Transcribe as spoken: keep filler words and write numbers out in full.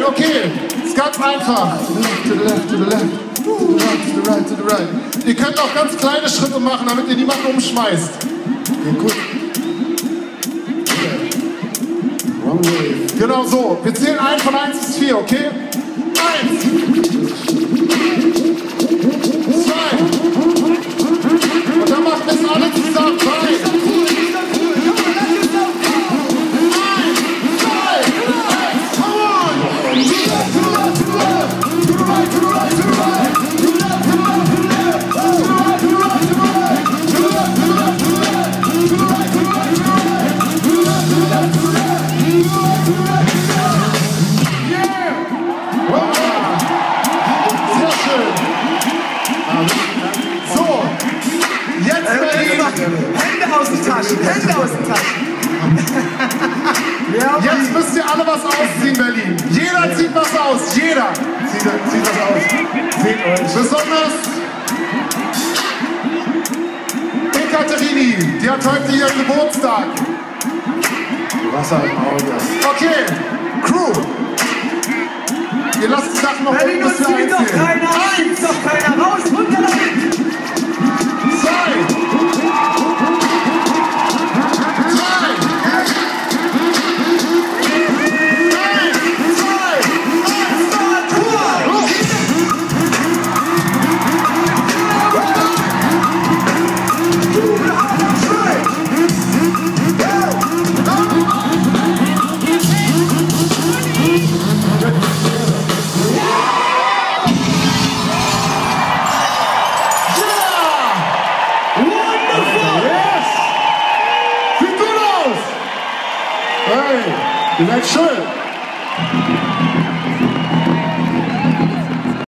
okay, ist ganz einfach. To the left, to the left, to the left, to the right, to the right, to the right. Ihr könnt auch ganz kleine Schritte machen, damit ihr niemanden umschmeißt. Okay, gut. Okay. Genau so. Wir zählen ein von eins bis vier, okay? Eins. Zwei. Und dann machen wir es alle zusammen. Drei. Hände aus den Taschen, Hände aus den Taschen. Jetzt müsst ihr alle was ausziehen, Berlin. Jeder zieht was aus, jeder. Zieht, zieht was aus. Seht euch. Besonders Ekaterini, die hat heute ihren Geburtstag. Wasser im Auge. Okay, Crew. Ihr lasst die Sachen noch Berlin, unten, bis wir zieht doch einzählen. keiner, zieht doch keiner raus, runter damit. Zwei. Ihr seid schön.